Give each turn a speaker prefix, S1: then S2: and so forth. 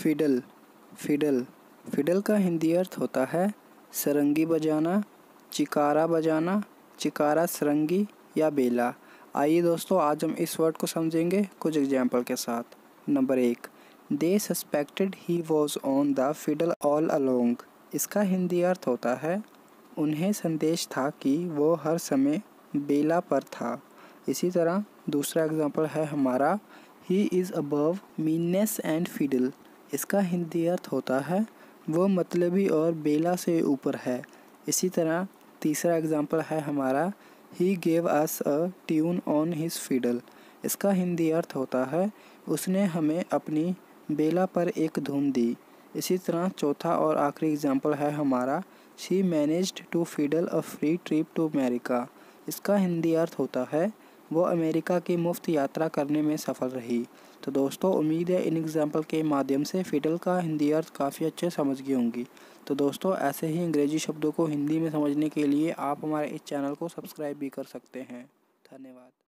S1: Fiddle. Fiddle fiddle का हिंदी अर्थ होता है सरंगी बजाना, चिकारा बजाना, चिकारा सरंगी या बेला। आइए दोस्तों, आज हम इस वर्ड को समझेंगे कुछ एग्जाम्पल के साथ। Number 1, they suspected he was on the fiddle all along. इसका हिंदी अर्थ होता है उन्हें संदेश था कि वो हर समय बेला पर था। इसी तरह दूसरा एग्जाम्पल है हमारा he is above meanness and fiddle. इसका हिंदी अर्थ होता है वो मतलबी और बेला से ऊपर है। इसी तरह तीसरा एग्जाम्पल है हमारा he gave us a tune on his fiddle. इसका हिंदी अर्थ होता है उसने हमें अपनी बेला पर एक धुन दी। इसी तरह चौथा और आखिरी एग्जाम्पल है हमारा she managed to fiddle a free trip to America. इसका हिंदी अर्थ होता है वो अमेरिका की मुफ्त यात्रा करने में सफल रही। तो दोस्तों, उम्मीद है इन एग्जाम्पल के माध्यम से फिडल का हिंदी अर्थ काफ़ी अच्छे समझ गई होंगी। तो दोस्तों, ऐसे ही अंग्रेजी शब्दों को हिंदी में समझने के लिए आप हमारे इस चैनल को सब्सक्राइब भी कर सकते हैं। धन्यवाद।